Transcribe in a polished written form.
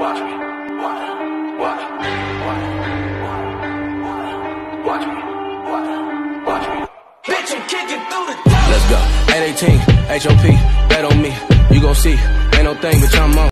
Watch me. Bitch, I'm kicking through the door. Let's go. 818, HOP, bet on me. You gon' see. Ain't no thing, bitch, I'm on.